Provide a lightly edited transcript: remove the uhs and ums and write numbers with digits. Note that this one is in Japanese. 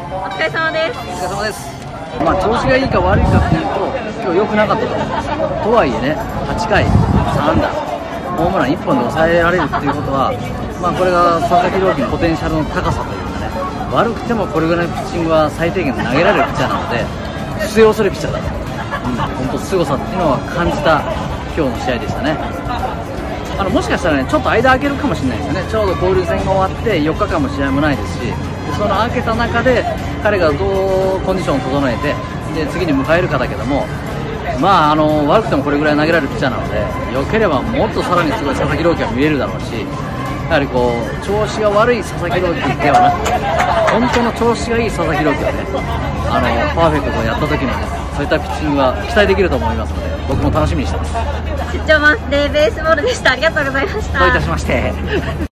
お疲れ様です。 お疲れ様です。調子がいいか悪いかっていうと、今日良くなかったと思います。とはいえね、8回、3安打、ホームラン1本で抑えられるっていうことは、これが佐々木朗希のポテンシャルの高さというかね、悪くてもこれぐらいのピッチングは最低限投げられるピッチャーなので、通用するピッチャーだと、本当、凄さっていうのは感じた今日の試合でしたね。もしかしたらね、ちょっと間空けるかもしれないですよね。ちょうど交流戦が終わって4日間も試合もないですし、でその空けた中で彼がどうコンディションを整えてで次に迎えるかだけども、悪くてもこれぐらい投げられるピッチャーなので、良ければもっとさらにすごい佐々木朗希は見れるだろうし、やはり調子が悪い佐々木朗希ではなくて、本当の調子がいい佐々木朗希はね、パーフェクトをやった時にそういったピッチングが期待できると思いますので、僕も楽しみにしてます。 出張マンスデーベースボールでした。ありがとうございました。 どういたしまして。